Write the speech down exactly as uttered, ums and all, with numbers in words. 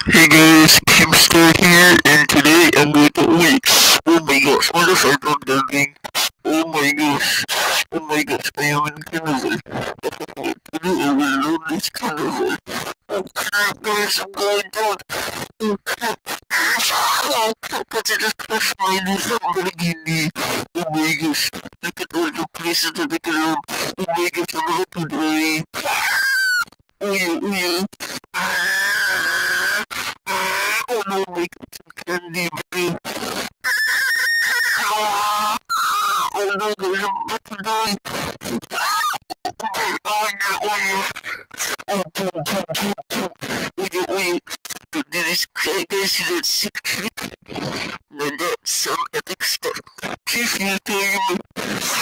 Hey guys, Kimster here, and today I'm going to wait. Oh my gosh, what is I not building? Oh my gosh, oh my gosh, I am in carnival. Today I will learn this carnival. Oh crap, guys, I'm going down. Oh crap, oh crap, I just crashed my knees on Lamborghini. Oh my gosh, look at all the places that I can learn. Oh my gosh, I'm about to die. Oh yeah, oh yeah. Oh no, my candy bro. Oh no, there's a button die. Oh yeah, oh yeah. Oh, boom, boom, boom, boom. Oh yeah, oh yeah. This is crazy, that's sick trick. Now that's some epic stuff. Keep you time.